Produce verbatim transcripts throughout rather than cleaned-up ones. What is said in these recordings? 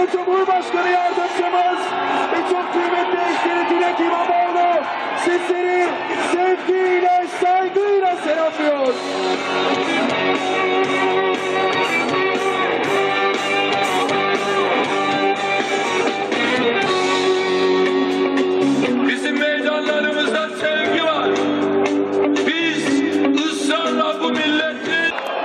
Sayın Cumhurbaşkanı Yardımcımız ve çok kıymetli eşleri Dilek İmamoğlu sizleri sevgiyle, saygıyla selamlıyor. Bizim meydanlarımızda sevgi var. Biz ısrarla bu milletin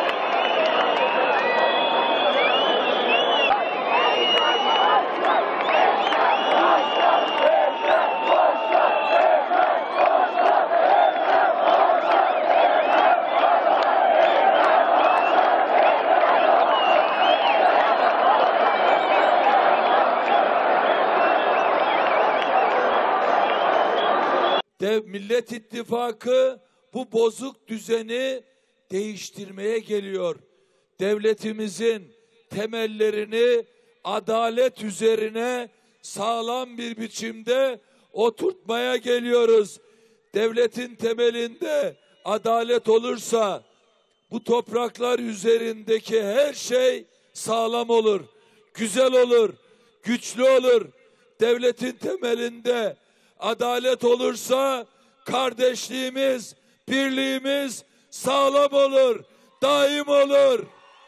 Dev Millet İttifakı bu bozuk düzeni değiştirmeye geliyor. Devletimizin temellerini adalet üzerine sağlam bir biçimde oturtmaya geliyoruz. Devletin temelinde adalet olursa bu topraklar üzerindeki her şey sağlam olur, güzel olur, güçlü olur. Devletin temelinde adalet olursa kardeşliğimiz, birliğimiz sağlam olur, daim olur.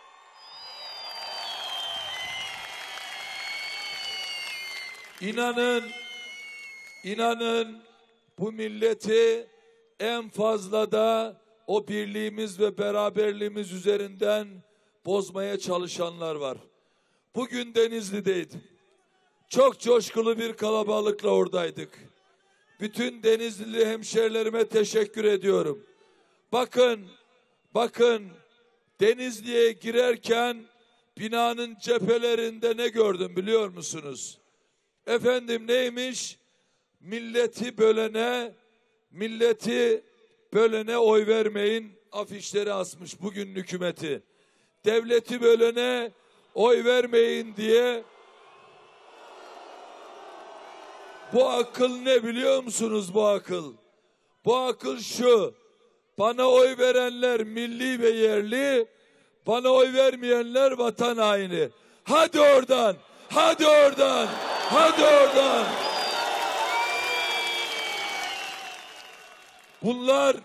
İnanın, inanın bu milleti en fazla da o birliğimiz ve beraberliğimiz üzerinden bozmaya çalışanlar var. Bugün Denizli'deydim. Çok coşkulu bir kalabalıkla oradaydık. Bütün Denizlili hemşerilerime teşekkür ediyorum. Bakın, bakın Denizli'ye girerken binanın cephelerinde ne gördüm biliyor musunuz? Efendim neymiş? Milleti bölene, milleti bölene oy vermeyin afişleri asmış bugün hükümeti. Devleti bölene oy vermeyin diye. Bu akıl ne biliyor musunuz bu akıl? Bu akıl şu, bana oy verenler milli ve yerli, bana oy vermeyenler vatan haini. Hadi oradan, hadi oradan, hadi oradan. Bunlar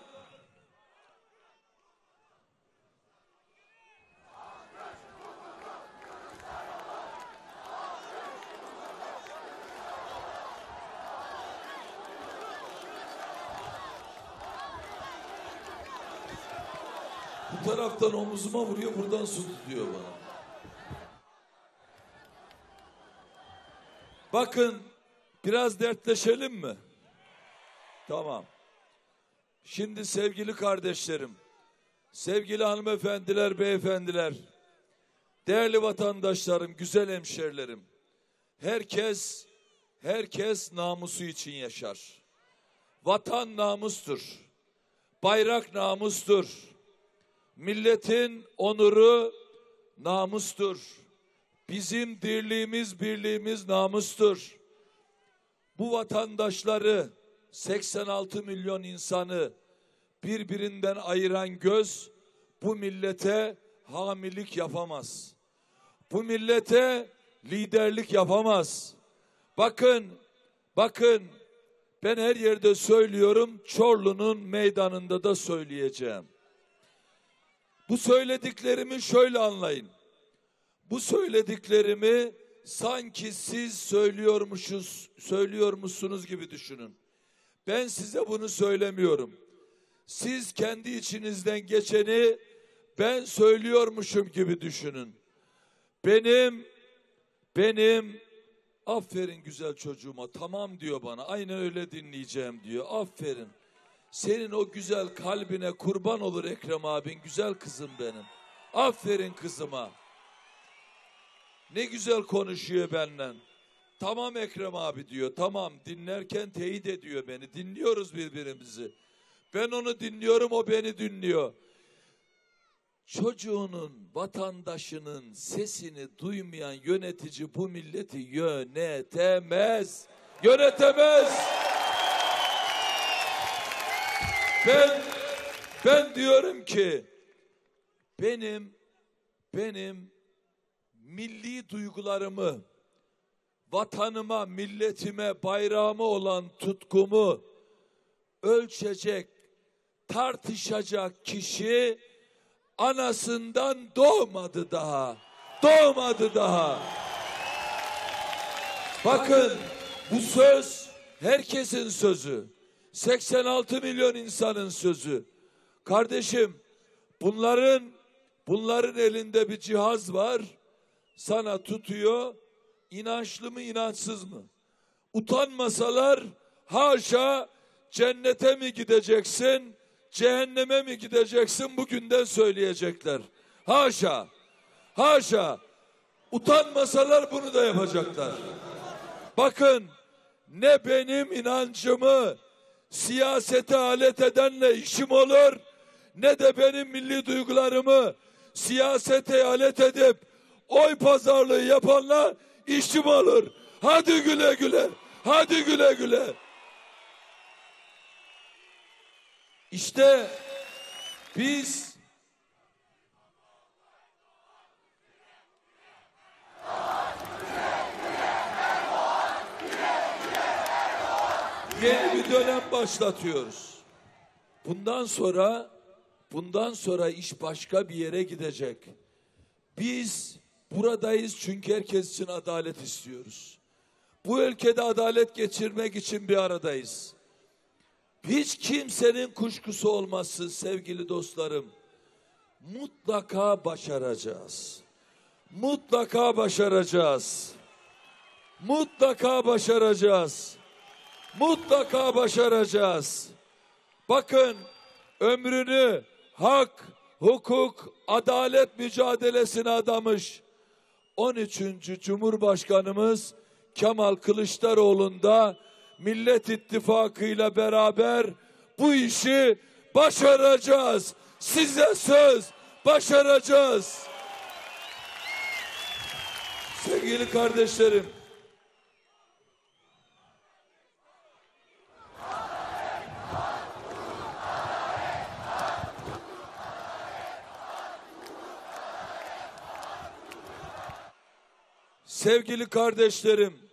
bu taraftan omuzuma vuruyor, buradan su tutuyor bana. Bakın, biraz dertleşelim mi? Tamam. Şimdi sevgili kardeşlerim, sevgili hanımefendiler, beyefendiler, değerli vatandaşlarım, güzel hemşerilerim, herkes, herkes namusu için yaşar. Vatan namustur, bayrak namustur. Milletin onuru namustur. Bizim dirliğimiz, birliğimiz namustur. Bu vatandaşları, seksen altı milyon insanı birbirinden ayıran göz bu millete hamilik yapamaz. Bu millete liderlik yapamaz. Bakın, bakın ben her yerde söylüyorum, Çorlu'nun meydanında da söyleyeceğim. Bu söylediklerimi şöyle anlayın. Bu söylediklerimi sanki siz söylüyormuşuz, söylüyormuşsunuz gibi düşünün. Ben size bunu söylemiyorum. Siz kendi içinizden geçeni ben söylüyormuşum gibi düşünün. Benim, benim, aferin güzel çocuğuma, tamam diyor bana, aynen öyle dinleyeceğim diyor, aferin. Senin o güzel kalbine kurban olur Ekrem abin, güzel kızım benim. Aferin kızıma. Ne güzel konuşuyor benden. Tamam Ekrem abi diyor, tamam, dinlerken teyit ediyor beni. Dinliyoruz birbirimizi. Ben onu dinliyorum, o beni dinliyor. Çocuğunun, vatandaşının sesini duymayan yönetici bu milleti yönetemez. Yönetemez. Ben ben diyorum ki benim benim milli duygularımı, vatanıma, milletime, bayrağıma olan tutkumu ölçecek, tartışacak kişi anasından doğmadı daha. Doğmadı daha. Bakın, bu söz herkesin sözü. seksen altı milyon insanın sözü. Kardeşim, bunların bunların elinde bir cihaz var. Sana tutuyor. İnançlı mı, inançsız mı? Utanmasalar haşa cennete mi gideceksin, cehenneme mi gideceksin bugünden söyleyecekler. Haşa. Haşa. Utanmasalar bunu da yapacaklar. Bakın, ne benim inancımı siyasete alet edenle işim olur, ne de benim milli duygularımı siyasete alet edip oy pazarlığı yapanla işim olur. Hadi güle güle. Hadi güle güle. İşte biz yeni bir dönem başlatıyoruz. Bundan sonra bundan sonra iş başka bir yere gidecek. Biz buradayız çünkü herkes için adalet istiyoruz. Bu ülkede adalet geçirmek için bir aradayız. Hiç kimsenin kuşkusu olmasın sevgili dostlarım. Mutlaka başaracağız. Mutlaka başaracağız. Mutlaka başaracağız. Mutlaka başaracağız. Bakın, ömrünü hak, hukuk, adalet mücadelesine adamış on üçüncü Cumhurbaşkanımız Kemal Kılıçdaroğlu'nda Millet İttifakı ile beraber bu işi başaracağız. Size söz, başaracağız. Sevgili kardeşlerim, sevgili kardeşlerim,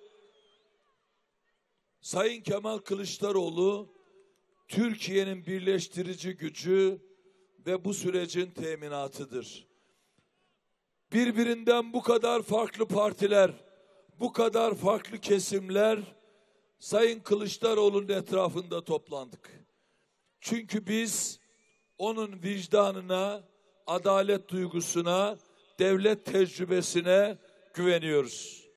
Sayın Kemal Kılıçdaroğlu Türkiye'nin birleştirici gücü ve bu sürecin teminatıdır. Birbirinden bu kadar farklı partiler, bu kadar farklı kesimler Sayın Kılıçdaroğlu'nun etrafında toplandık. Çünkü biz onun vicdanına, adalet duygusuna, devlet tecrübesine güveniyoruz.